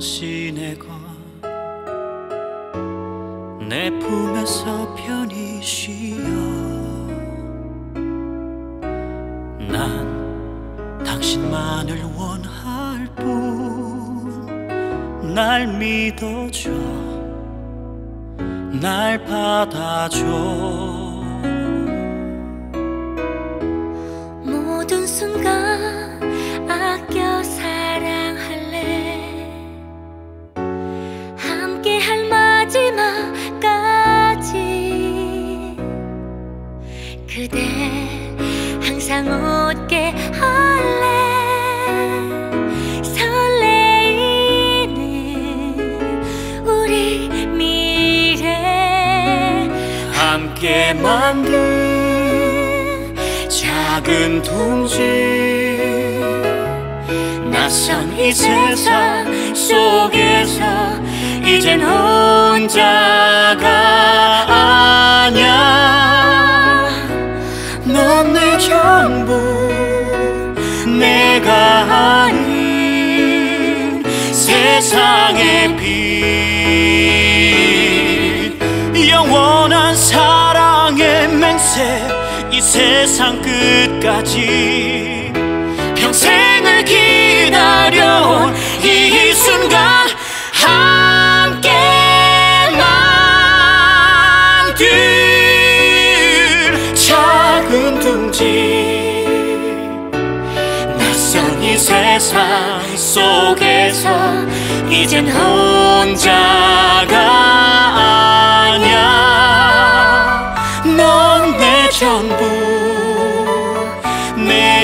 당신의 것 내 품에서 편히 쉬어. 난 당신만을 원할 뿐. 날 믿어줘, 날 받아줘. 모든 순간 아껴 사랑할래. 함께할 마지막까지 그대 항상 웃게 할래. 설레이는 우리 미래 함께 만든 작은 둥지. 낯선 이 세상 속에서 이젠 혼자가 아냐. 넌 내 전부, 내가 아닌 세상의 빛. 영원한 사랑의 맹세, 이 세상 끝까지 평생을 기다려온 이 순간 함께 만들 작은 둥지. 낯선 이 세상 속에서 이젠 혼자가 아냐. 넌 내 전부, 내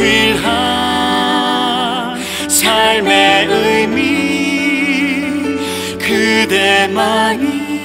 유일한 삶의 의미, 그대만이